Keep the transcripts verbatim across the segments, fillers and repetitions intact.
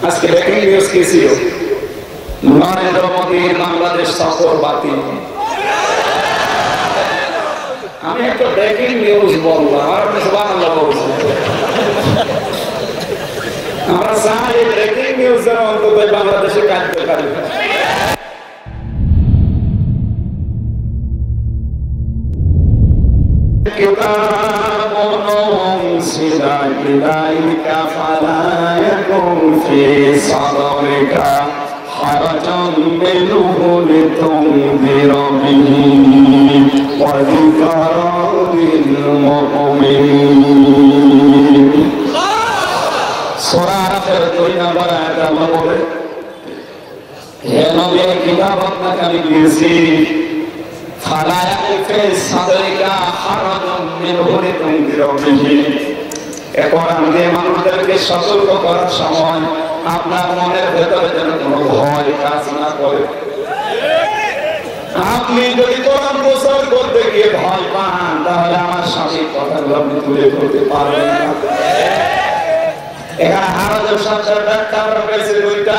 আজকে breaking news কি ছিল? নরেন্দ্র মোদীর বাংলাদেশ সফর বাতিল। আমি একটা ব্রেকিং নিউজ বললাম, আর বাংলা বলছি। আমরা চাই ব্রেকিং নিউজ যেন অন্তত বাংলাদেশে কার্যকারী। মানুষদেরকে সতর্ক করার সময় আপনার মনের ভেতরে যেন কোনো ভয় কাজ না করে। আপনি যদি কোরআন প্রচার করতে গিয়ে ভয় পান, তাহলে আমার সঠিক কথাগুলো আপনি তুলে ধরতে পারবেন না। এখানে হারাজের শব্দের ব্যাখ্যা আমরা পেয়েছি দুইটা।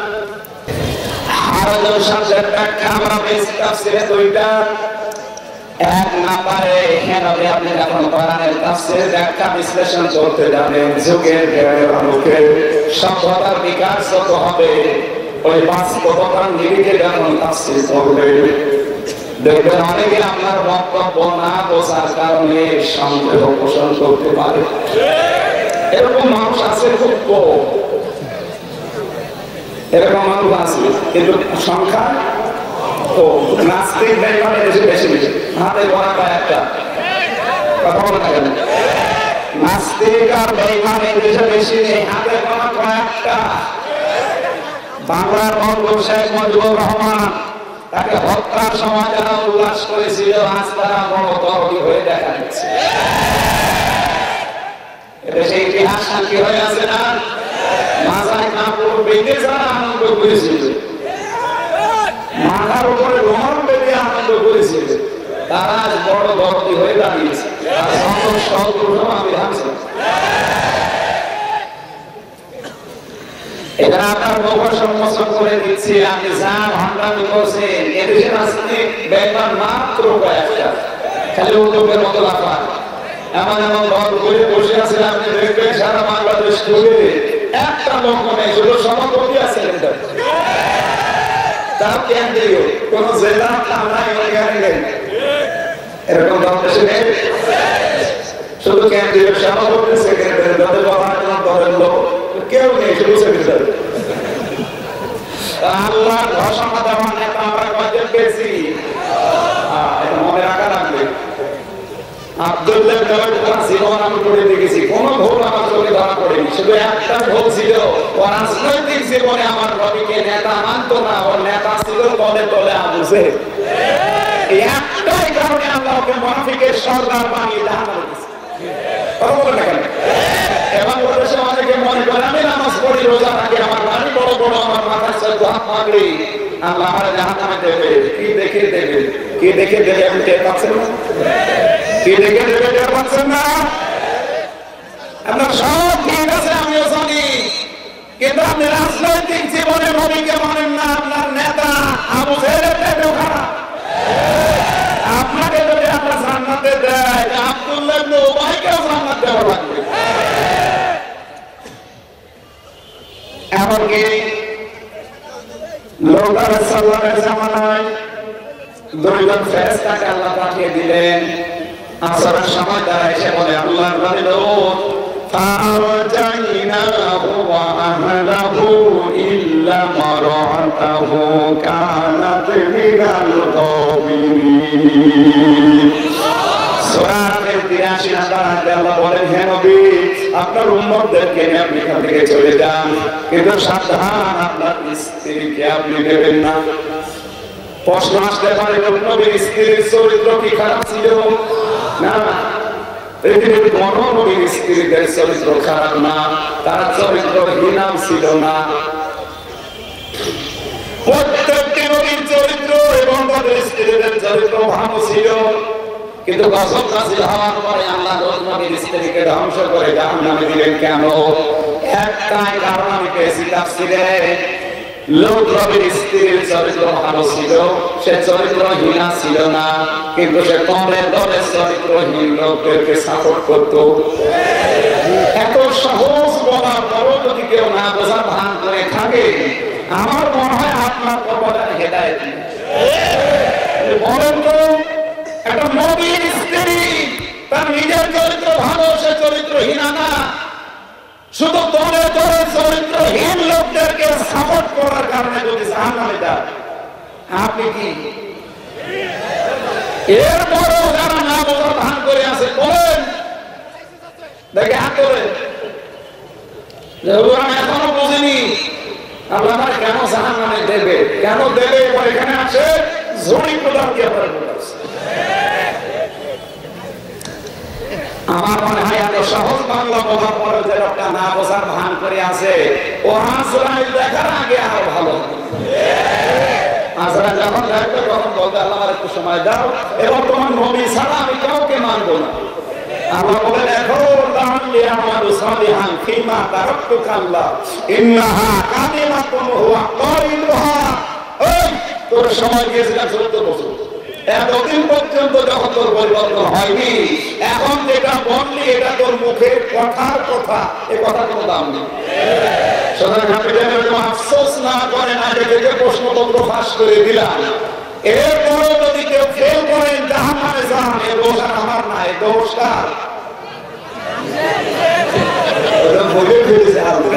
হারাজের শব্দের ব্যাখ্যা আমরা পেয়েছি তাফসিরে দুইটা। এক নাম্বারে এখানে আপনি যখন কোরআনের তাফসীর ব্যাখ্যা বিশ্লেষণ করতে যাবেন, যুগের আলোকে সভ্যতার বিকাশ যত হবে, ওই বাস্তবতার নিরিখে যখন তাফসীর করবে, দেখবেন অনেকে আপনার বক্তব্য না বোঝার কারণে সন্দেহ পোষণ করতে পারে। এরকম মানুষ আছে খুব কম, এরকম মানুষ আছে, কিন্তু সংখ্যা ও নাস্তিক বেঈমান এসে বেশি বেশি হাতে গোনা কয়েকটা কথা বলে থাকেন। নাস্তিক আর বেঈমান এসে বেশি নেই, হাতে গোনা কয়েকটা। বাংলার বঙ্গবন্ধু শেখ মুজিবুর রহমান তাকে হত্যার সময় যারা উল্লাস করেছিল, আজ তারা বড় তরুণী হয়ে দেখা যাচ্ছে। এদেশে ইতিহাস শান্তি হয়ে আছে না? মাজায় কাপড় বেঁধে যারা আনন্দ করেছিল, মাথার উপরে রোমাল বেঁধে আনন্দ করেছিল, তারা আজ বড় দরদি হয়ে দাঁড়িয়েছে। আমি হামজা এখানে আপনার মুখোশ উন্মোচন করে দিচ্ছি। আমি যা ভান্ডামি করছেন, এদেশে রাজনীতিক বেঈমান মাত্র কয়েকটা, খালি উদ্যোগের মতো লাফা। এমন এমন দল করে বসে আছে, আপনি দেখবেন সারা বাংলাদেশ ঘুরে একটা লোক নেই, শুধু সভাপতি আছে। তার কেন্দ্রীয় কোন জেলা নেই, এরকম দল দেশে নেই। শুধু কেন্দ্রীয় সভাপতি, সেক্রেটারি, দলের দলের লোক কেউ নেই, শুধু সেক্রেটারি। আল্লাহ ঘোষণা দেওয়া নেতা আমরা কয়জন পেয়েছি, এটা মনে রাখা রাখবে। আব্দুল্লাহ জীবন আমি করে দেখেছি, কোন ভুল আমার চোখে ধরা পড়েনি। শুধু একটা ভুল ছিল, রাজনৈতিক জীবনে আমার রবিকে নেতা মানত না, ওর নেতা ছিল দলে দলে আবুছে। একটাই কারণে আল্লাহ ওকে মুনাফিকের সর্দার বানিয়ে জাহান্নামে দিয়েছে। কথা বলেন না কেন? এবং ওর দেশে অনেকে মনে করে আমি নামাজ পড়ি, রোজা রাখি, আমার বাড়ি বড় বড়, আমার মাথায় চোদ্দ হাত পাগড়ি, আল্লাহ আমার জাহান্নামে দেবে। কি দেখে দেবে, কি দেখে দেবে আপনি টের পাচ্ছেন না? কি দেখে দেবে টের পাচ্ছেন না? আপনার সব ঠিক আছে, আমিও জানি, কিন্তু আপনি রাজনৈতিক জীবনে নবীকে মানেন না। আপনার নেতা আবু জেহেলের পেটেও খারাপ। আপনাকে যদি আমরা জান্নাতে দেয়, আব্দুল্লাহ ইবনে উবাইকেও জান্নাত দেওয়া লাগবে। এমনকি লোক আলাইহিস জামানায় দুইজন ফেরেশতাকে আল্লাহ পাঠিয়ে দিলেন। আসরের সময় তারা এসে বলে, আল্লাহর বান্দা فأرجيناه وأهله إلا امرأته كانت من الغابرين। সূরা তিরাশি নম্বর আয়াতে আল্লাহ বলেন, হে নবী, আপনার উম্মতদেরকে নিয়ে আপনি এখান থেকে চলে যান, কিন্তু সাবধান, আপনার স্ত্রীকে আপনি নেবেন না। প্রশ্ন আসতে পারে, নবীর স্ত্রীর চরিত্র কি খারাপ ছিল? না, পৃথিবীর কোন নবীর স্ত্রীদের চরিত্র খারাপ না, তার চরিত্র হীনাও ছিল না। প্রত্যেকটি নবীর চরিত্র এবং তাদের স্ত্রীদের চরিত্র ভালো ছিল, কিন্তু গজব নাযিল হওয়ার পরে আল্লাহ নবীর স্ত্রীকে ধ্বংস করে জাহান্নামে দিলেন। কেন? একটাই কারণ আমি পেয়েছি তাফসিরে, লোক নবীর স্ত্রীর চরিত্র ভালো ছিল, সে চরিত্রহীনা ছিল না, কিন্তু সে তলে তলে চরিত্রহীন লোকদেরকে সাপোর্ট করত। এত সহজ বলার পরও যদি কেউ না বোঝার ভান করে থাকে, আমার মনে হয় আপনার কপালে হেদায়েত নেই। বলেন তো, একটা নবীর স্ত্রী তার নিজের চরিত্র ভালো, সে চরিত্রহীনা না, শুধু তলে তলে চরিত্রহীন লোকদেরকে সাপোর্ট করার কারণে যদি জাহান্নামে যায়, আপনি কি এরপরও যারা না বোঝার ভান করে আছে বলেন দেখে হাত করে আমি এখনো বুঝিনি আল্লাহ আমার কেন জাহান্নামে দেবে, কেন দেবে, এখানে আছে জড়ি প্রদান দিয়ে আমার মনে হয় এত সহজ বাংলা বোঝার পরে যে লোকটা না বোঝার ভান করে আছে, ও আজরাইল দেখার আগে আরো ভালো। আজরাইল যখন দেখবে তখন বলবে আল্লাহ আমার একটু সময় দাও, এবং তোমার নবী ছাড়া আমি কাউকে মানবো না। আল্লাহ বলে দেখো লাআল্লি আমালু সালিহান ফীমা তারাকতু কাল্লা ইন্নাহা কালিমাতুন হুয়া কাইলুহা। এই তোর সময় দিয়েছিলাম চোদ্দ বছর, এতদিন পর্যন্ত যখন তোর পরিবর্তন হয়নি, এখন যেটা বললি এটা তোর মুখে কথার কথা, এ কথা কোনো দাম নেই। সুতরাং আপনি যেন আফসোস না করেন আগে থেকে প্রশ্নপত্র ফাঁস করে দিলাম, এরপরে যদি কেউ ফেল করেন জাহান্নামে যান, এ দোষ আর আমার না, এ দোষ কার? বলে ফেলেছে আল্লাহ।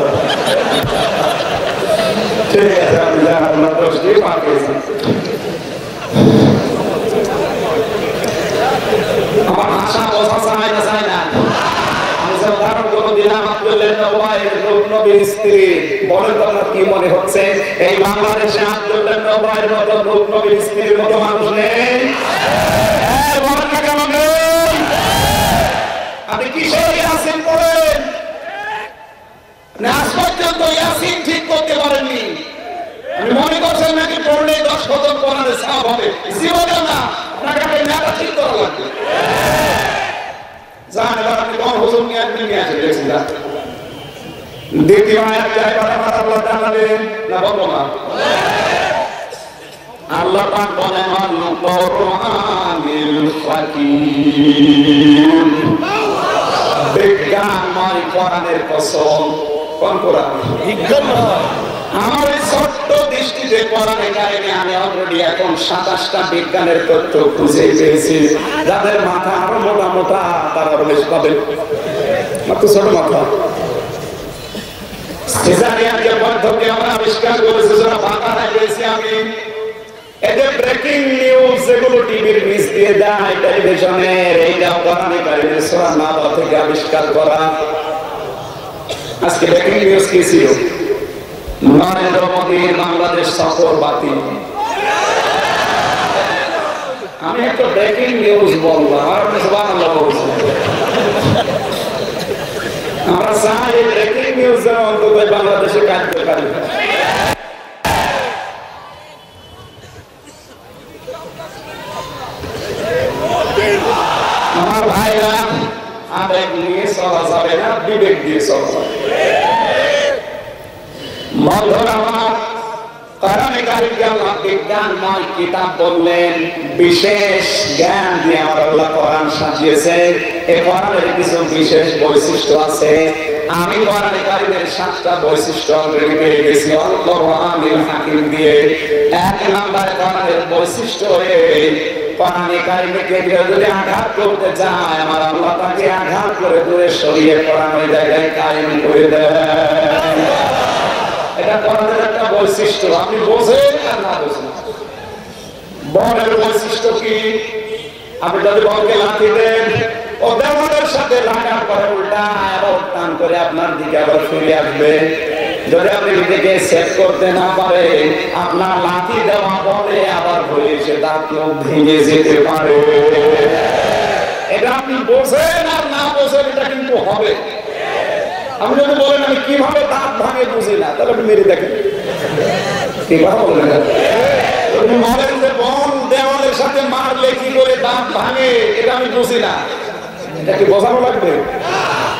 ঠিক আছে, আপনি যান, আপনার দোষ দিয়ে পার পেয়েছেন। আমার আশা বোঝা চায় না, চায় না। আমি যে উদাহরণ করে দিলাম আব্দুল্লাহ নবীর স্ত্রী, বলেন তো আপনার কি মনে হচ্ছে এই বাংলাদেশে আব্দুল্লাহ নবীর মতো নবীর স্ত্রীর মতো মানুষ নেই? বলেন না কেন নেই? আপনি কিসের ইয়াসিন পড়েন? আজ পর্যন্ত ইয়াসিন ঠিক করতে পারেননি। আপনি মনে করছেন নাকি পড়লে দশ খতম করার সাব হবে? জীবনে না, আপনাকে আপনি মেয়াদা ঠিক করা লাগবে। জান এবার আপনি কোন হুজুর নিয়ে আপনি নিয়ে আসেন দেখছেন না? দ্বিতীয় আয়াত এবার আমার আল্লাহ জানালেন না, বলবো না? আল্লাহ পাক বলেন আল কোরআনিল হাকীম, বিজ্ঞানময় কোরআনের কসম। কোন কোরআন? বিজ্ঞান। আমার এই ছোট্ট দৃষ্টিতে কোরআনে কারিমে আমি অলরেডি এখন সাতাশটা বিজ্ঞানের তথ্য খুঁজে পেয়েছি। যাদের মাথা আরো মোটা মোটা তারা বেশ পাবে, মাত্র ছোট মাথা। সিজারিয়ানকে পদ্ধতি আমরা আবিষ্কার করেছি, যারা বাংলায় পেয়েছি আমি। এদের ব্রেকিং নিউজ যেগুলো টিভির নিচ দিয়ে দেয় টেলিভিশনের, এইটাও কোরআনে কারিমে সূরা নাবা থেকে আবিষ্কার করা। আজকে ব্রেকিং নিউজ কি ছিল? নরেন্দ্র মোদীর বাংলাদেশ সফর বাতিল। আমি একটা ব্রেকিং নিউজ বললাম, আর আপনি সুবহানাল্লাহ বলছেন। আমরা চাই ব্রেকিং নিউজ যেন অন্তত বাংলাদেশে কার্যকারী। আমার ভাইরা, আবেগ নিয়ে চলা যাবে না, বিবেক দিয়ে চলা যাবে। বিজ্ঞানময় কিতাব বললেন, বিশেষ জ্ঞান দিয়ে আমার আল্লাহ কোরআন সাজিয়েছে। এই কোরআনের কিছু বিশেষ বৈশিষ্ট্য আছে। আমি কোরআনে কারিমের সাতটা বৈশিষ্ট্য অলরেডি পেয়ে গেছি আল কোরআনিল হাকীম দিয়ে। এক নাম্বার কোরআনের বৈশিষ্ট্য এই, কোরআনে কারিমে কে যদি আঘাত করতে যায়, আমার আল্লাহ তাকে আঘাত করে দূরে সরিয়ে কোরআনের জায়গায় কায়েম করে দেয়। এটা কোরআনের একটা বৈশিষ্ট্য। আপনি বোঝেন আর না বোঝেন, বলের বৈশিষ্ট্য কি? আপনি যদি বলকে লাথি দেন, ও দেওয়ালের সাথে লাগার পরে উল্টা আবার টান করে আপনার দিকে আবার ফিরে আসবে। যদি আপনি নিজেকে সেট করতে না পারে, আপনার লাথি দেওয়া বলে আবার হয়ে এসে দাঁত ভেঙে যেতে পারে। এটা আপনি বোঝেন আর না বোঝেন, এটা কিন্তু হবে। আপনি যদি বলেন আমি কিভাবে দাঁত ভাঙে বুঝি না, তাহলে আপনি মেরে দেখেন কিভাবে বলেন। আপনি বলেন যে বল দেওয়ালের সাথে মারলে কি করে দাঁত ভাঙে, এটা আমি বুঝি না, এটা কি বোঝানো লাগবে?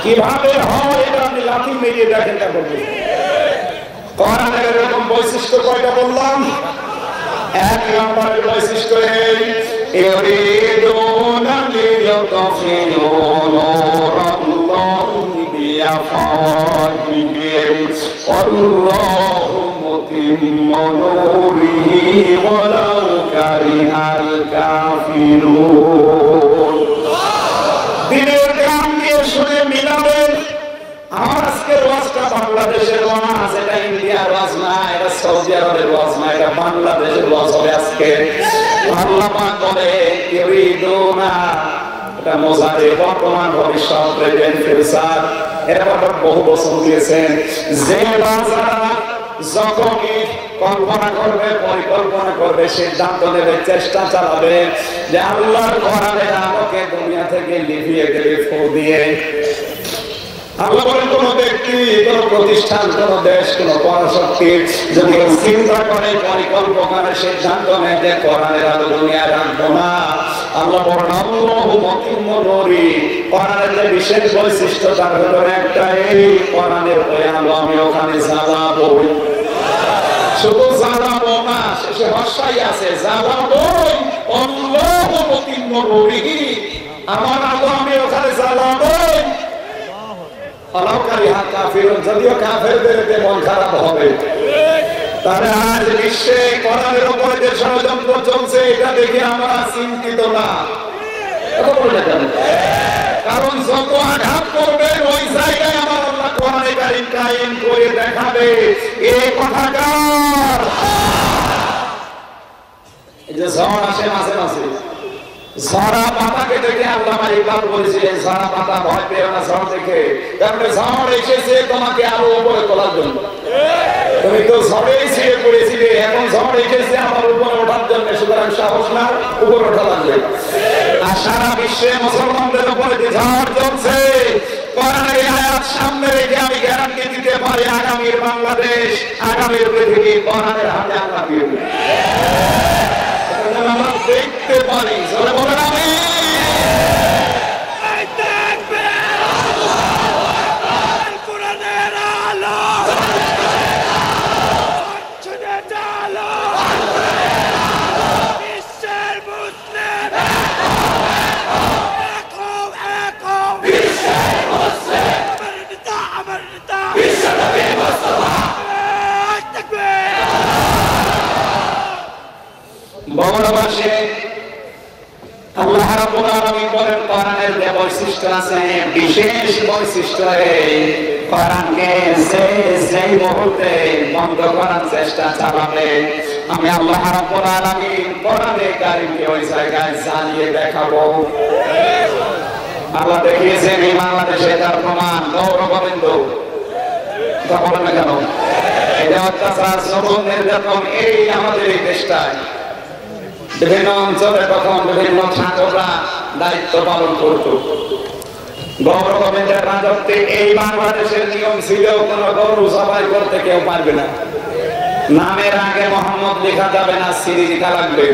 কিভাবে হয় এটা আপনি লাথি মেরে দেখেন তা বলবেন। কোরআনের এরকম বৈশিষ্ট্য কয়টা বললাম? এক নম্বরের বৈশিষ্ট্য এই ইউরিদুনা লিইউতফিউ নূরাল্লাহি বিআফওয়াহিহিম ওয়াল্লাহু মুতিম্মু নূরিহি ওয়ালাউ কারিহাল কাফিরুন। দিনের গান দিয়ে শুনে মিলাবেন। আমার আজকের ওয়াজটা বাংলাদেশের ওয়াজ, এটা ইন্ডিয়ার ওয়াজ না, এটা সৌদি আরবের ওয়াজ না, এটা বাংলাদেশের ওয়াজ হবে আজকে। আল্লাহ পাক বলে ইউরিদুনা, এটা মুজারে বর্তমান ভবিষ্যৎ প্রেজেন্ট ফিউচার, এর ব্যাপারে বহু বছর দিয়েছেন। যে বাজারা যখনই কল্পনা করবে, পরিকল্পনা করবে, সিদ্ধান্ত নেবে, চেষ্টা চালাবে যে আল্লাহর কোরআনের আলোকে দুনিয়া থেকে লিভিয়ে দেবে ফু দিয়ে। আল্লাহ বলেন কোন ব্যক্তি, কোন প্রতিষ্ঠান, কোন দেশ, কোন পরাশক্তি যদি চিন্তা করে, পরিকল্পনা, সিদ্ধান্ত নেয় যে কোরআনের আলো দুনিয়া রাখবো না, আল্লাহ বলেন আল্লাহু মুতিম্মু নূরি, কোরআনের যে বিশেষ বৈশিষ্ট্য তার ভিতরে একটা এই কোরআনের ওই আলো আমি ওখানে জ্বালাবো। শুধু জ্বালাবো না, শেষে ভাষাই আছে জ্বালাবো, আল্লাহু মুতিম্মু নূরি, আমার আলো আমি ওখানে জ্বালাবো। যদিও কাফেরদের মন খারাপ হবে, তারা আজ বিশ্বে কোরআনের উপরে যে ষড়যন্ত্র চলছে এটা দেখে আমরা চিন্তিত না। কারণ যত আঘাত করবে ওই জায়গায় আমার আল্লাহ কোরআনে কারীম কায়েম করে দেখাবে এই কথাকার। এই যে ঝড় আসে মাঝে মাঝে, ঝরা পাতাকে দেখে আল্লাহ ইকবাল বলেছিলেন ঝরা পাতা ভয় পেও না ঝড় দেখে, কারণ ঝড় এসেছে তোমাকে আরো উপরে তোলার জন্য। তুমি তো ঝড়েই ছিঁড়ে পড়েছিলে, এখন ঝড় এসেছে আমার উপরে ওঠার জন্য, সুতরাং সাহস না, উপরে ওঠা লাগবে। আর সারা বিশ্বে মুসলমানদের উপরে যে ঝড় চলছে, কোরআনের আয়াত সামনে রেখে আমি গ্যারান্টি দিতে পারি আগামীর বাংলাদেশ, আগামীর পৃথিবী কোরআনের হাতে আল্লাহ দিবে। আমরা দেখতে পারি, চলে বলেন আমি বগুড়াবাসী আল্লাহ রাব্বুল আলামিন বলেন কোরআনের যে বৈশিষ্ট্য আছে, বিশেষ বৈশিষ্ট্য এই কোরআনকে যে যে মুহূর্তে বন্ধ করার চেষ্টা চালাবে আমি আল্লাহ রাব্বুল আলামিন কোরআনে কারীমকে ওই জায়গায় জ্বালিয়ে দেখাবো। আল্লাহ দেখিয়েছেন এই বাংলাদেশে তার প্রমাণ গৌরববিন্দ। তা বলেন না কেন? এই যে অত্যাচার, জুলুম, নির্যাতন এই আমাদের এই দেশটায় বিভিন্ন অঞ্চলে তখন বিভিন্ন ছাত্ররা দায়িত্ব পালন করত। গৌরববিন্দের রাজত্বে এই বাংলাদেশের নিয়ম ছিল কোন গরু জবাই করতে কেউ পারবে না, নামের আগে মোহাম্মদ লেখা যাবে না, সিরি লেখা লাগবে,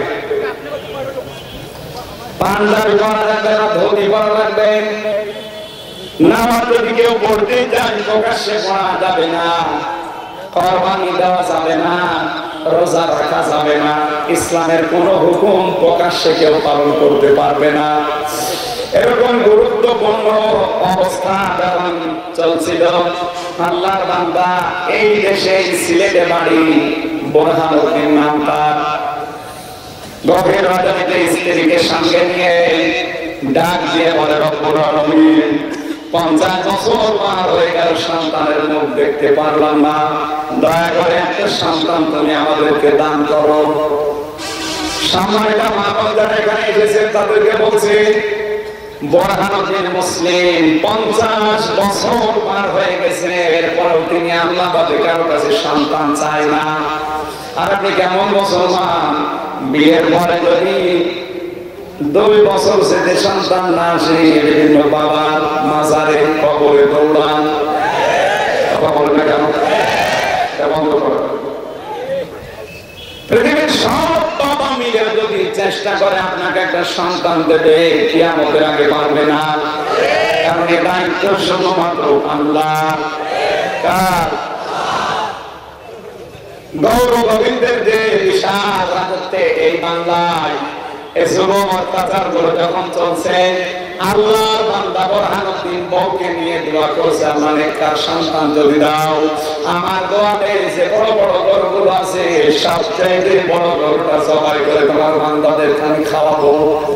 পাঞ্জাবি পরা লাগবে না, ধুতি পরা লাগবে, নামাজ যদি কেউ পড়তে চায় প্রকাশ্যে পড়া যাবে না, কোরবানি দেওয়া যাবে না, রোজা রাখা যাবে না, ইসলামের কোন হুকুম প্রকাশ্যে কেউ পালন করতে পারবে না। এরকম গুরুত্বপূর্ণ অবস্থা যখন চলছিল, আল্লাহর বান্দা এই দেশে সিলেটে বাড়ি, বোরহানুদ্দিন নাম তার, গভীর রজনীতে স্ত্রীকে সঙ্গে নিয়ে ডাক দিয়ে বলে রব্বুল আলামিন পঞ্চাশ বছর পার হয়ে গেল, সন্তানের মুখ দেখতে পারলাম না, দয়া করে একটা সন্তান তুমি আমাদেরকে দান করো। সম্মানিত মা বোনেরা এখানে এসেছেন, তাদেরকে বলছি বোরহানুদ্দিন মুসলিম পঞ্চাশ বছর পার হয়ে গেছে, এরপরেও তিনি আল্লাহ বাদে কারো কাছে সন্তান চায় না। আর আপনি কেমন মুসলমান, বিয়ের পরে যদি দুই বছর সেতে সন্তান না আসে বিভিন্ন বাবার মাজারে কবরে দৌড়ান, কবর না কেন বন্ধ করো। পৃথিবীর সব বাবা মিলে যদি চেষ্টা করে আপনাকে একটা সন্তান দেবে, কিয়ামতের আগে পারবে না। কারণ এই দায়িত্ব শুধুমাত্র আল্লাহ। কার? গৌর গোবিন্দের যে বিশাল রাজত্বে এই বাংলায় এই জুলুম অত্যাচার গুলো যখন চলছে, আল্লাহর বান্দা বুরহানুদ্দিন বউকে নিয়ে দোয়া করছে, আল্লাহ নেককার সন্তান যদি দাও। আমার দোয়াতে যে বড় বড় গরুগুলো আছে সবচেয়ে বড় গরুটা জবাই করে তোমার বান্দাদের আমি খাওয়াবো।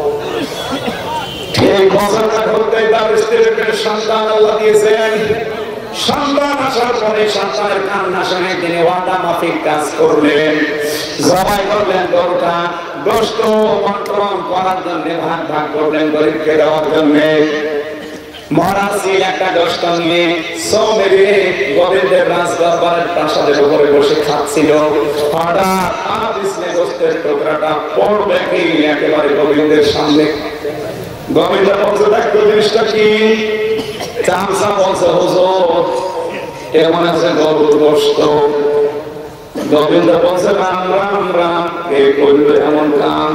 ঠিক বছরটা ঘুরতে তার স্ত্রীকে সন্তান আল্লাহ দিয়েছেন। সন্তান আসার পরে সন্তানের কান্না শুনে তিনি ওয়াদা মাফিক কাজ করলেন, জবাই করলেন গরুটা। গোশত বন্টন করার জন্য ভাগ ভাগ করলেন গরিবকে দেওয়ার জন্য। মরা ছিল একটা গোশত নিয়ে সোমেরে গোবিন্দের রাজ দরবারের প্রাসাদের উপরে বসে খাচ্ছিল। হঠাৎ আর ইসলে গোশতের টুকরাটা পড়বে কি একেবারে গোবিন্দের সামনে। গোবিন্দ বলছে দেখো জিনিসটা কি? চামচা বলছে হুজুর কেমন আছে গরুর গোশত? গোবিন্দ বলছে রাম রাম রাম, কে করবে এমন কাম?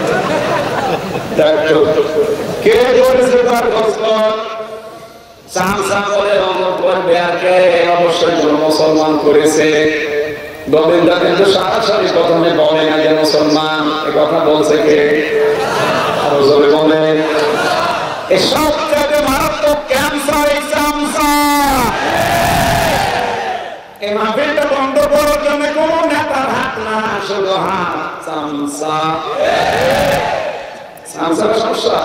দেখো কে করেছে তার গোশত? চামচা বলে অমর করবে আর কে? অবশ্যই কোন মুসলমান করেছে। গোবিন্দ কিন্তু সরাসরি প্রথমে বলে না যে মুসলমান, এ কথা বলছে কে? আরো জোরে বলে। এই সবচেয়ে মারাত্মক ক্যান্সার এই চামচা। এই মাহফিলটা বন্ধ করার জন্য কোন নেতার হাত না, শুধু হাত চামচা। চামচার সমস্যা।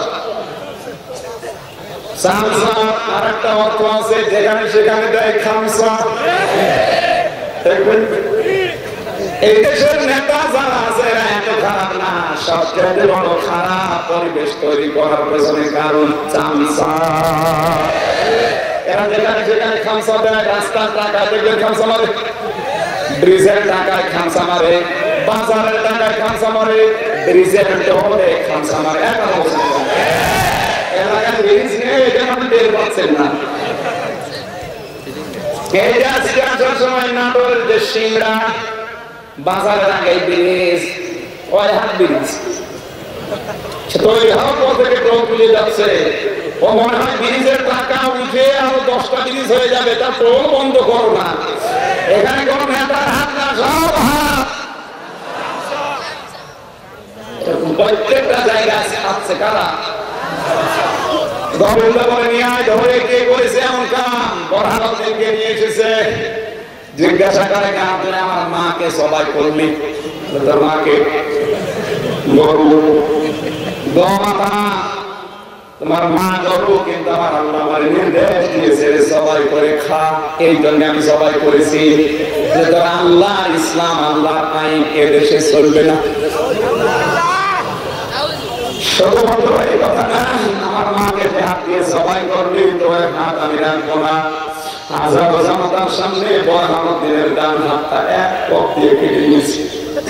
চামচা আর একটা অর্থ আছে, যেখানে সেখানে দেয় খামসা। দেখবেন এই দেশের নেতা যারা আছে এরা এত খারাপ না, সবচেয়ে বড় খারাপ পরিবেশ তৈরি করার পেছনে কারণ চামচা। এরা যেখানে সেখানে খামসা দেয়, রাস্তার টাকায় দেখবেন খামসা মারে, ব্রিজের টাকায় খামসা মারে, বাজারের টাকায় খামসা মারে, ব্রিজের টোলে খামসা মারে। এলাকায় ব্রিজ নেই, এটা মানে টের পাচ্ছেন না। এই যে আজকে আসার সময় নাটোরের যে সিংড়া বাজারের আগে ব্রিজ, ওই হাত ব্রিজ তৈরি হওয়ার পর থেকে টোল তুলে যাচ্ছে। ও মনে হয় ব্রিজের টাকা উঠে আরো দশটা ব্রিজ হয়ে যাবে, তার টোল বন্ধ করো না। এখানে কোন নেতার হাত না, সব হাত। প্রত্যেকটা জায়গায় আছে কারা? গোবিন্দ বলে নিয়ে আয়, ধরে কে করেছে এমন কাম? বুরহানুদ্দিনকে নিয়ে এসেছে। জিজ্ঞাসা করে আপনি আমার মাকে সবাই করলি? তোর মাকে? গরু গোমাতা, তোমার মা গরু, কিন্তু আমার আল্লাহ আমার নির্দেশ দিয়েছে সবাই করে খা, এই জন্য আমি সবাই করেছি। আল্লাহ ইসলাম আল্লাহ আইন এ দেশে চলবে না। শুধুমাত্র এই কথা না, আমার মাকে হাত দিয়ে সবাই করবি, তো হাত আমি রাখবো না। হাজার জামাতার সামনে বুরহানুদ্দিনের ডান হাতটা এক পথ দিয়ে কেটে নিয়েছি।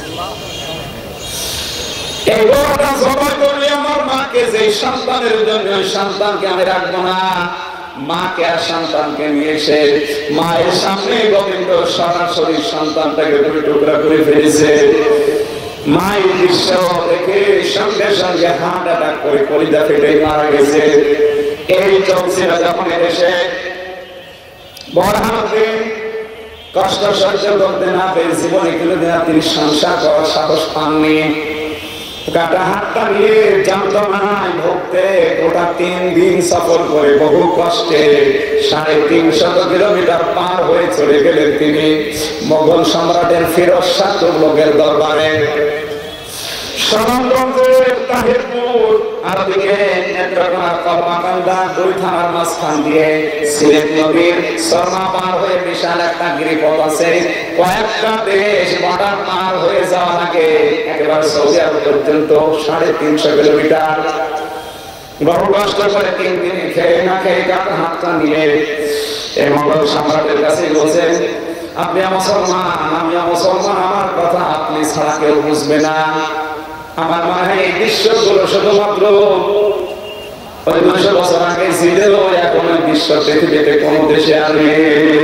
এই গরুটা জবাই করলে আমার মাকে, যে সন্তানের জন্য ওই সন্তানকে আমি রাখবো না। মাকে আর সন্তানকে নিয়ে এসে মায়ের সামনে গোবিন্দ সরাসরি সন্তানটাকে দুই টুকরা করে ফেলেছে। মায়ের দৃশ্য দেখে সঙ্গে সঙ্গে হার্ট অ্যাটাক করে কলিজা ফেটে মারা গেছে। এই চলছিল যখন এসে বুরহানুদ্দিন কষ্ট সহ্য করতে না পেরে জীবনে কোনোদিন তিনি সংসার করার সাহস পাননি। কাটা হাতটা নিয়ে যন্ত্রণায় ভুগতে গোটা তিন দিন সফর করে বহু কষ্টে সাড়ে তিনশত কিলোমিটার পার হয়ে চলে গেলেন তিনি মোগল সম্রাটের ফিরোজ শাহ তুগলকের দরবারে। সুনামগঞ্জের তাহিরপুর আর দিকে নেত্রকোনা কলমাকান্দা দুই থানার মাঝখান দিয়ে সিলেট নদীর শর্মা পার হয়ে বিশাল একটা গিরিপথ আছে। কয়েকটা দেশ বর্ডার পার হয়ে যাওয়া লাগে একেবারে সৌদি আরব পর্যন্ত সাড়ে তিনশো কিলোমিটার। বহু কষ্ট করে তিন দিন খেয়ে না খেয়ে কাটা হাতটা নিয়ে এই মোগল সম্রাটের কাছে বলছেন, আপনি মুসলমান, আমি মুসলমান, আমার কথা আপনি ছাড়া কেউ বুঝবে না। আমার মনে হয় এই দৃশ্যগুলো শুধুমাত্র ওই দুশো বছর আগে ছিল, এখন ওই দৃশ্য পৃথিবীতে কোন দেশে আর নেই।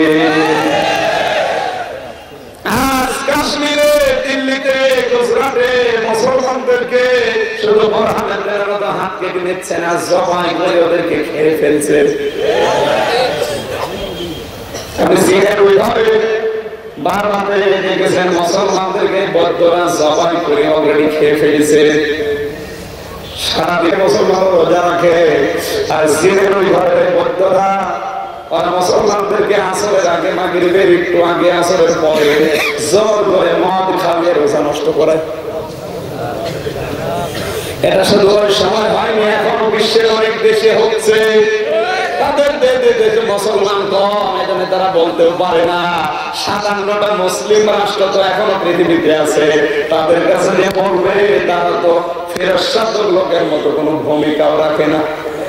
আজ কাশ্মীরে, দিল্লিতে, গুজরাটে মুসলমানদেরকে শুধু বুরহানুদ্দিনের দুটো হাত কেটে নিচ্ছে না, জবাই করে ওদেরকে খেয়ে ফেলছে। আপনি সিনের ওই ঘরে বারবার দেখেছেন মুসলমানদেরকে বদরা জবাই করে অলরেডি খেয়ে ফেলেছে। সারাদিন মুসলমান রোজা রাখে, আর সিনের ওই ঘরে বদরা আর মুসলমানদেরকে আসরের আগে মাগরিবের একটু আগে আসরের পরে জোর করে মদ খাওয়িয়ে রোজা নষ্ট করে। এটা শুধু ওই সময় হয়নি, এখনো বিশ্বের অনেক দেশে হচ্ছে। তাদের দেশে মুসলমান কম, এখানে তারা বলতেও পারে না। সাতান্নটা মুসলিম রাষ্ট্র তো এখনো পৃথিবীতে আছে, তাদের কাছে যে বলবে তারা তো ফেরেশতার লোকের মতো কোনো ভূমিকাও রাখে না।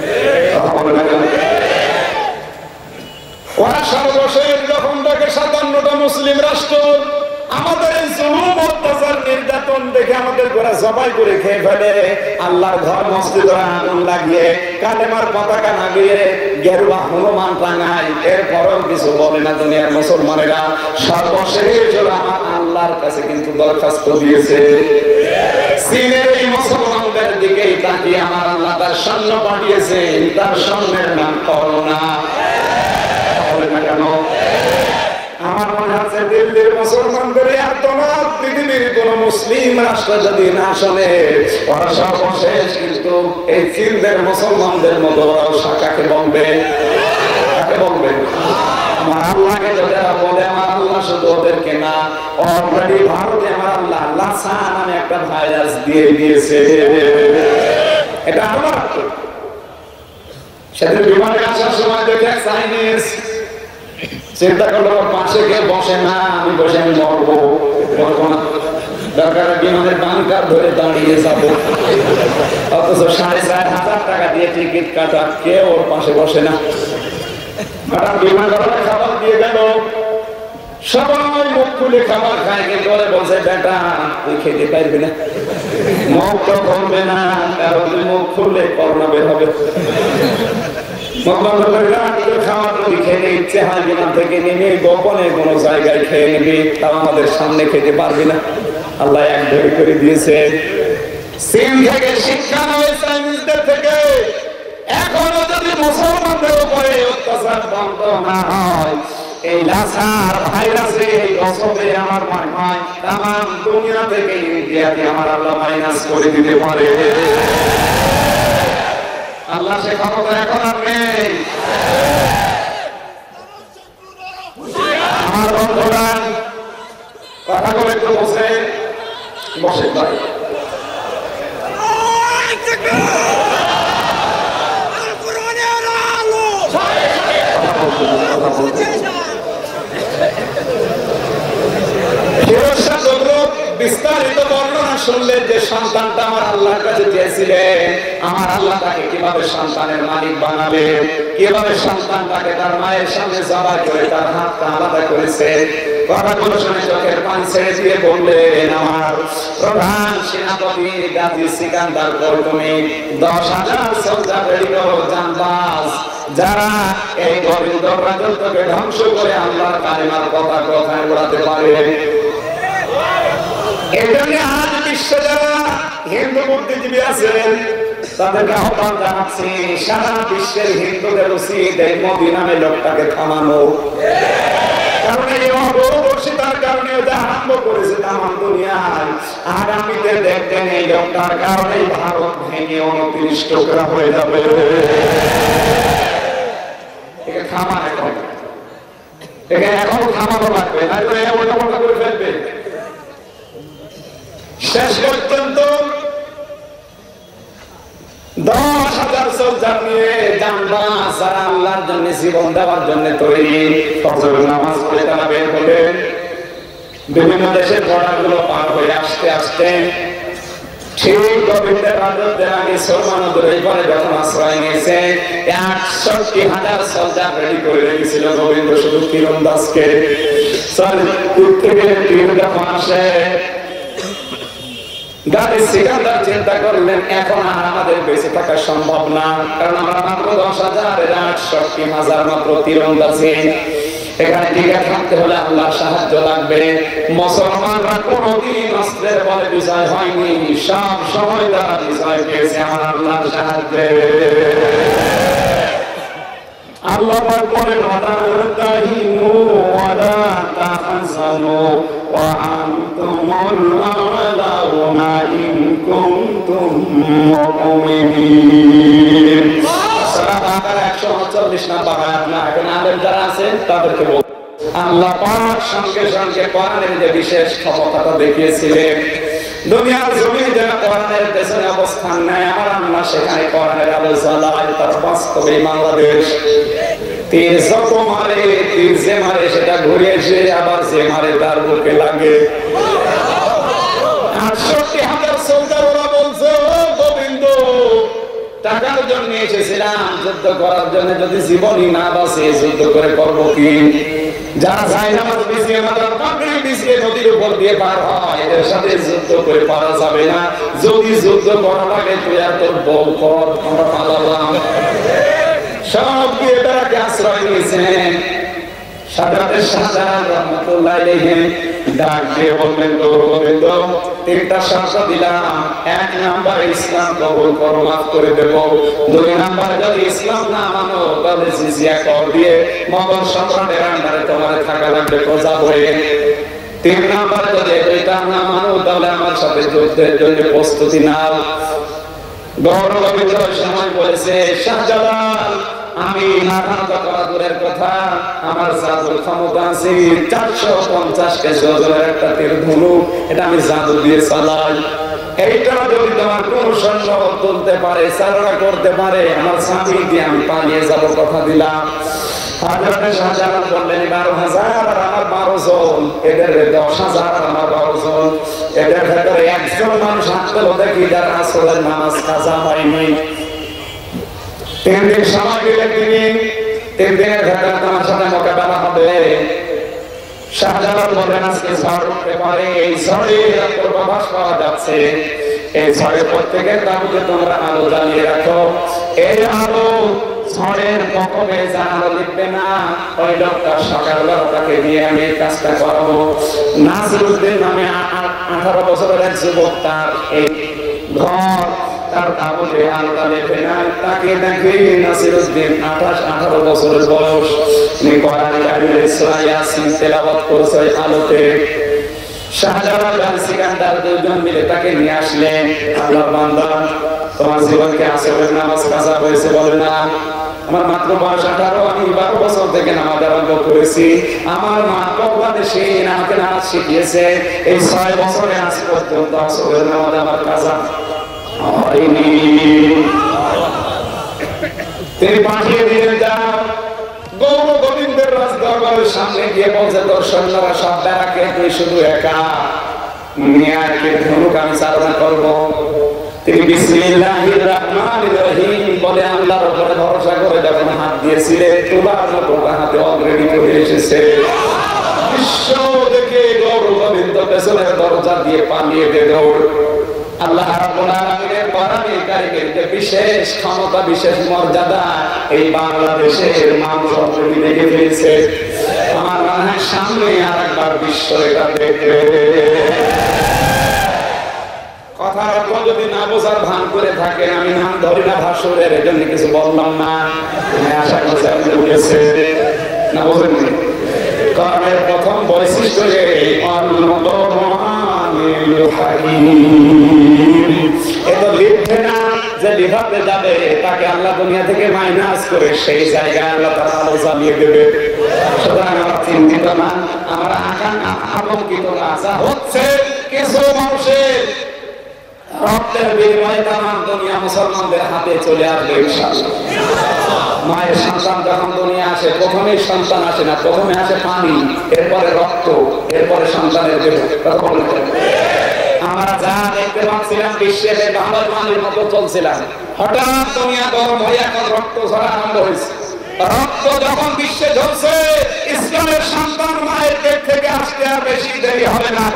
ওরা সর্বশেষ যখন দেখে সাতান্নটা মুসলিম রাষ্ট্র আমাদের এই জুলুম অত্যাচার নির্যাতন দেখে আমাদের ঘরে জবাই করে খেয়ে ফেলে, আল্লাহর ঘর মসজিদে আগুন লাগিয়ে কালেমার পতাকা নামিয়ে গেরুয়া হনুমান টাঙায়, এরপরও কিছু বলে না দুনিয়ার মুসলমানেরা। সর্বশেষ ওরা আমার আল্লাহর কাছে কিন্তু দরখাস্ত দিয়েছে। চীনের এই মুসলমানদের দিকেই তাকিয়ে আমার আল্লাহ তার সৈন্য পাঠিয়েছে, তার সৈন্যের নাম করোনা। কেন? আমার মনে আছে দিল্লির মুসলমানদের আর্তনাদ পৃথিবীর কোন মুসলিম রাষ্ট্র যদি না শোনে, ওরা সর্বশেষ কিন্তু এই চীনের মুসলমানদের মতো ওরাও শাখাকে বলবে। কাকে বলবে? আমার আল্লাহকে যদি বলে, আমার আল্লাহ শুধু ওদেরকে না, অলরেডি ভারতে আমার আল্লাহ লাসা নামে একটা ভাইরাস দিয়ে দিয়েছে। এটা আমার সেদিন বিমানে আসার সময় দেখে চাইনিজ চিন্তা করলো পাশে কে বসে না, আমি বসে আমি মরবো, দরকার বিমানের বাংকার ধরে দাঁড়িয়ে যাবো। অথচ সাড়ে চার হাজার টাকা দিয়ে টিকিট কাটা, কেউ ওর পাশে বসে না। বিমান খাবার দিয়ে গেল, সবাই মুখ খুলে খাবার খায়, কিন্তু ওরা বলছে বেটা তুই খেতে পারবি না, মুখ তো খুলবে না, কারণ তুই মুখ খুললে করোনা বের হবে। ইচ্ছে হয় বিমান থেকে নেমে গোপনে কোন জায়গায় খেয়ে নিবি, তাও আমাদের সামনে খেতে পারবি না। আল্লাহ এক ধরে করে দিয়েছে। চীন থেকে শিক্ষা নয়, চাইনিজদের থেকে। এখনো যদি মুসলমানদের উপরে অত্যাচার বন্ধ না হয়, এই লাসার ভাইরাসে এই অসবে আমার মনে হয় তামাম দুনিয়া থেকে ইন্ডিয়াকে আমার আল্লাহ মাইনাস করে দিতে পারে। আল্লাহ সে ক্ষমতা এখন আর নেই। আমার বন্ধুরা কথা বলে একটু বসে বসে ভাই, বিস্তারিত বর্ণনা শুনলে যে সন্তানটা আমার আল্লাহর কাছে চেয়েছিলেন, আমার আল্লাহ তাকে কিভাবে সন্তানের মালিক বানাবে, কিভাবে সন্তানটাকে তার মায়ের সামনে জবাই করে তার হাতটা আলাদা করেছে। কথাগুলো শুনে চোখের পানি ছেড়ে দিয়ে বললেন, আমার প্রধান সেনাপতি গাজী সিকান্দার তুমি দশ হাজার সোলজার রেডি করো, জানবাজ যারা এই গোবিন্দ রাজত্বকে ধ্বংস করে আল্লাহর কালিমার কথা কথায় উড়াতে পারে। এই জন্য আজ বিশ্বে যারা হিন্দু বুদ্ধিজীবী আছেন তাদেরকে আহ্বান জানাচ্ছি, সারা বিশ্বের হিন্দুদের উচিত এই মোদী নামে লোকটাকে থামানো। কারণ এই অদূরদর্শিতার কারণে ওটা আরম্ভ করেছে তামাম দুনিয়ায়। আগামীতে দেখবেন এই লোকটার কারণে ভারত ভেঙে উনত্রিশ টুকরা হয়ে যাবে। একে থামান এখন, একে এখন থামানো লাগবে, নয়তো এ উল্টা পাল্টা করে ফেলবে। শেষ পর্যন্ত দশ হাজার সোলজার নিয়ে জানবাজ যারা আল্লাহর জন্য জীবন দেওয়ার জন্য তৈরি, ফজর নামাজ পড়ে তারা বের হলেন। বিভিন্ন দেশের বর্ডারগুলো পার হয়ে আসতে আসতে ঠিক গোবিন্দের রাজত্বের আগে সলমান নদীর পরে যখন আশ্রয় নিয়েছে, একষট্টি হাজার সোলজার রেডি করে রেখেছিল গোবিন্দ শুধু তীরন্দাজকে। তীর যখন আসে গাড়ি সিকান্দার চিন্তা করলেন এখন আর আমাদের বেঁচে থাকা সম্ভব না, কারণ আমরা মাত্র দশ হাজার আটষট্টি হাজার মাত্র তীরন্দাজি। এখানে টিকে থাকতে হলে আল্লাহর সাহায্য লাগবে। মুসলমানরা কোনদিন অস্ত্রের বলে বিজয় হয়নি, সব সময় তারা বিজয় পেয়েছে আমার আল্লাহর সাহায্যে। আল্লাহ পাক বলেন ওয়ালা তাহিনু ওয়ালা তাহজানু ওয়া আনতুমুল আ'লাউনা ইন কুনতুম মুমিনিন। সূরা বাকারা একশো উনচল্লিশ নম্বর আয়াত। না এখন আলেম যারা আছেন তাদেরকে বল, আল্লাহ পাক সঙ্গে সঙ্গে কোরআনের যে বিশেষ ক্ষমতাটা দেখিয়েছিলেন, দুনিয়ার জমিনে যারা কোরআনের পেছনে অবস্থান নেয় আমার আল্লাহ সেখানে কোরআনের আলো জ্বালায়। তার বাস্তবে বাংলাদেশ তীর যত মারে, তীর যে মারে সেটা ঘুরে এসে আবার যে মারে তার বুকে লাগে। আটষট্টি হাজার সোলজার ওরা বলছে ও গোবিন্দ, টাকার জন্য এসেছিলাম, যুদ্ধ করার জন্য যদি জীবনই না বাঁচে যুদ্ধ করে করবো কি? যারা যায় নামাজ বিছিয়ে মাথার পাগড়ি বিছিয়ে নদীর উপর দিয়ে পার হয়, এদের সাথে যুদ্ধ করে পারা যাবে না। যদি যুদ্ধ করা লাগে তুই আর তোর বউ কর, আমরা পালালাম। সব দিয়ে তারাকে আশ্রয় নিয়েছেন। সাদাতের সাদা রহমতুল্লাহ আলাইহি ডাক দিয়ে বললেন গোবিন্দ তিনটা শর্ত দিলাম, এক নাম্বার ইসলাম কবুল করো মাফ করে দেব, দুই নাম্বার যদি ইসলাম না মানো তাহলে জিজিয়া কর দিয়ে মোগল সম্রাটের আন্ডারে তোমার থাকা লাগবে প্রজা হয়ে, তিন নাম্বার যদি এটা না মানো তাহলে আমার সাথে যুদ্ধের জন্য প্রস্তুতি নাও। গৌরব সময় বলেছে শাহজালাল আমি নারায়ণগঞ্জ করা দূরের কথা, আমার জাদুর ক্ষমতা আছে চারশো পঞ্চাশ কেজি ওজনের একটা তীর ধনুক, এটা আমি জাদু দিয়ে চালাই। এইটা যদি তোমার কোন সৈন্য তুলতে পারে, চালনা করতে পারে, আমার স্বামী দিয়ে আমি পালিয়ে যাবো কথা দিলাম। হাজারে শাহজালাল বললেন বারো হাজার আর আমার বারো জন, এদের দশ হাজার আমার বারো জন, এদের ভেতরে একজন মানুষ হাঁটতে দেখি যার আসলের নামাজ কাজা হয়নি। তিন দিন সময় দিলে তিনি, তিন দিনের ভেতরে তোমার সাথে মোকাবেলা হবে। শাহজালাল বলেন আজকে ঝড় উঠতে পারে, এই ঝড়ে পূর্বাভাস পাওয়া যাচ্ছে, এই ঝড়ে প্রত্যেকের তাবুতে তোমরা আলো জ্বালিয়ে রাখো। এই আলো ঝড়ের প্রকোপে যা আলো লিখবে না, ওই লোকটা সকালবেলা তাকে দিয়ে আমি এই কাজটা করাবো। নাসিরুদ্দিন নামে আঠারো বছরের এক যুবক, তার এই ঘর তার তাবুতে আলোটা লেখে না, তাকে দেখে নাসিরুদ্দিন আঠাশ আঠারো বছরের বয়স, কোরআন কারিমের সূরা ইয়াসিন তেলাওয়াত করছে ওই আলোতে। শাহজালাল আর সিকান্দার দুজন মিলে তাকে নিয়ে আসলেন। আল্লাহর বান্দা তোমার জীবনকে আসরের নামাজ কাজা হয়েছে বলে না, আমার মাত্র বয়স আঠারো, আমি বারো বছর থেকে নামাজ আরম্ভ করেছি, আমার মা বাংলাদেশে আমাকে নামাজ শিখিয়েছে, এই ছয় বছরে আজ পর্যন্ত আসরের নামাজ আমার কাজা হয়নি। তিনি পাঠিয়ে দিলেন যা গৌর গোবিন্দের রাজ দরবারের সামনে গিয়ে বলছে তোর সৈন্যরা সব বেড়াকে তুই শুধু একা নিয়ে ধনুক আমি চালনা করবো। তিনি বিসমিল্লাহির রহমানির রহিম বলে আল্লাহর উপরে ভরসা করে যখন হাত দিয়েছিলেন, তোলার মতো হাতে অলরেডি করে এসেছে। বিশ্ব দেখে গৌর গোবিন্দ পেছনের দরজা দিয়ে পালিয়ে দে দৌড়। আল্লাহ রাব্বুল আলামিনের কোরআনে কারিমে বিশেষ ক্ষমতা, বিশেষ মর্যাদা এই বাংলাদেশের মানুষ অলরেডি দেখে ফেলেছে। আমার মনে হয় সামনে আরেকবার বিশ্ব এটা দেখবে। কথা যদি না বোঝার ভান করে থাকেন, আমি নাম ধরি না ভাসুরের, এর জন্য কিছু বললাম না, আমি আশা করছি আপনি বুঝেছে না বোঝেননি। কোরআনের প্রথম বৈশিষ্ট্য এটা লিখবে না যে বিভাগে যাবে তাকে আল্লাহ দুনিয়া থেকে মাইনাস করে সেই জায়গায় আল্লাহ তাআলা আলো জ্বালিয়ে দেবে। সুতরাং আমরা চিন্তিত না, আমরা আতঙ্কিত না। যা হচ্ছে কিছু মানুষের রক্তের বিনিময়ে তাম দুনিয়া মুসলমানদের হাতে চলে আসবে ইনশাআল্লাহ। মায়ের সন্তান যখন দুনিয়া আসে, প্রথমে সন্তান আসে না, প্রথমে আসে পানি, এরপরে রক্ত, এরপরে সন্তানের দেহ। আমরা যা দেখতে পাচ্ছিলাম বিশ্বের বাংলার পানির মতো চলছিলাম, হঠাৎ দুনিয়া গরম হয়ে এখন রক্ত ঝরা আরম্ভ হয়েছে। রক্ত যখন বিশ্বে ঝরছে, ইসলামের সন্তান মায়ের পেট থেকে আসতে আর বেশি দেরি হবে না।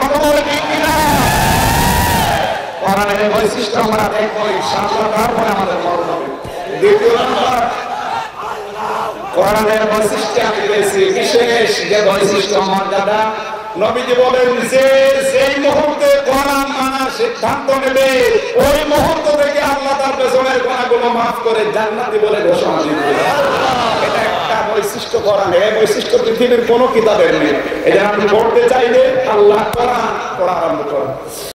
কোরআনের বৈশিষ্ট্য আমরা দেখবো ইনশাআল্লাহ, তারপরে আমাদের মরণ হবে। দ্বিতীয় নম্বর কোরআনের বৈশিষ্ট্য আমি পেয়েছি, বিশেষ যে বৈশিষ্ট্য মর্যাদা। নবীজি বলেন যে যেই মুহূর্তে কোরআন মানার সিদ্ধান্ত নেবে ওই মুহূর্ত থেকে আল্লাহ তার পেছনের গুনাহগুলো মাফ করে জান্নাতি বলে ঘোষণা দিবে। এটা একটা বৈশিষ্ট্য কোরআন, এই বৈশিষ্ট্য পৃথিবীর কোনো কিতাবের নেই। এটা আপনি পড়তে চাইলে আল্লাহ কোরআন পড়া আরম্ভ করেন।